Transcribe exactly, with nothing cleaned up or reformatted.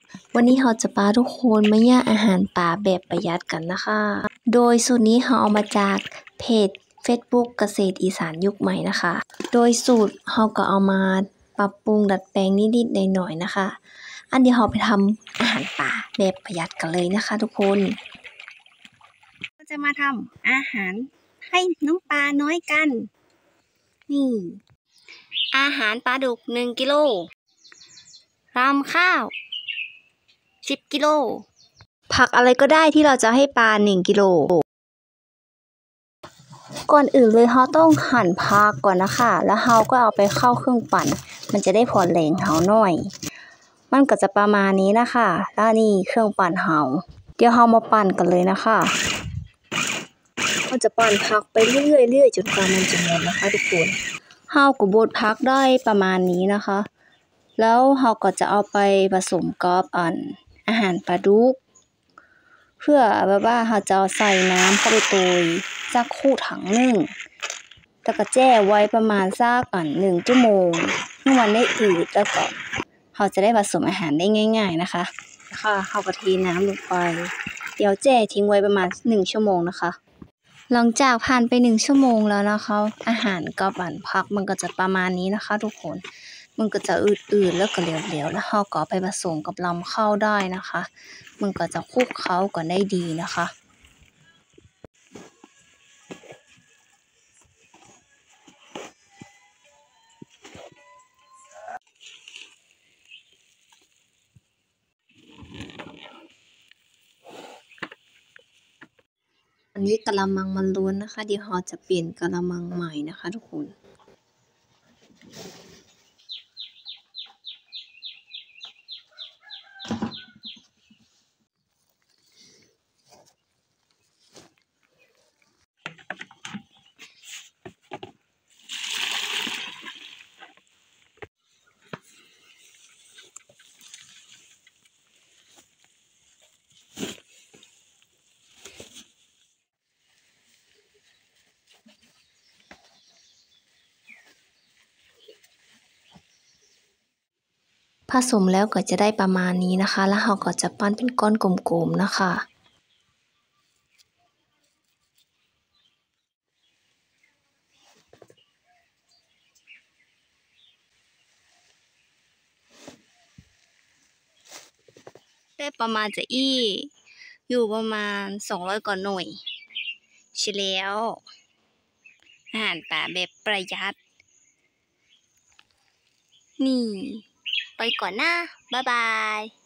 วันนี้เราจะพาทุกคนมาย่างอาหารป่าแบบประหยัดกันนะคะ โดยสูตรนี้เราเอามาจากเพจ Facebook เกษตรอีสานยุคใหม่นะคะ โดยสูตรเราก็เอามาปรับปรุงดัดแปลงนิดๆหน่อยๆนะคะ อันเดี๋ยวเราไปทำอาหารป่าแบบประหยัดกันเลยนะคะทุกคนเราจะมาทำอาหารให้น้องปลาน้อยกันนี่อาหารปลาดุกหนึ่งกิโลรำข้าวสิบกิโลผักอะไรก็ได้ที่เราจะให้ปลาหนึ่งกิโลก่อนอื่นเลยเราต้องหั่นผักก่อนนะคะแล้วเราก็เอาไปเข้าเครื่องปั่นมันจะได้พอแรงเราหน่อยมันก็จะประมาณนี้นะคะแล้วนี่เครื่องปั่นเราเดี๋ยวเรามาปั่นกันเลยนะคะเราจะปั่นผักไปเรื่อยๆจนกว่ามันจะหมดนะคะทุกคนเราก็บดผักได้ประมาณนี้นะคะแล้วเราก็จะเอาไปผสมกับอันอาหารปลาดุกเพื่อแบบว่าเราจะใส่น้ำเข้าไปโตยสักคู่ถังหนึ่งแล้วก็แช่ไว้ประมาณสักอันหนึ่งชั่วโมงเมื่อวันได้อืดแล้วก็เราจะได้ผสมอาหารได้ง่ายๆนะคะค่ะเราก็เทน้ำลงไปเดี๋ยวแช่ทิ้งไว้ประมาณหนึ่งชั่วโมงนะคะหลังจากผ่านไปหนึ่งชั่วโมงแล้วนะคะอาหารกับอันผักมันก็จะประมาณนี้นะคะทุกคนมันก็จะอืดๆแล้วก็เหลวๆแล้วเราก็เอาไปผสมกับลำข้าวได้นะคะมันก็จะคลุกเคล้ากันได้ดีนะคะอันนี้กะละมังมันล้นนะคะเดี๋ยวเราจะเปลี่ยนกะละมังใหม่นะคะทุกคนผสมแล้วก็จะได้ประมาณนี้นะคะแล้วเราก็จะปั้นเป็นก้อนกลมๆนะคะได้ประมาณจะอี้อยู่ประมาณสองร้อยกว่าหน่วยใช่แล้วอาหารป่าแบบประหยัดนี่ไปก่อนนะบ๊ายบาย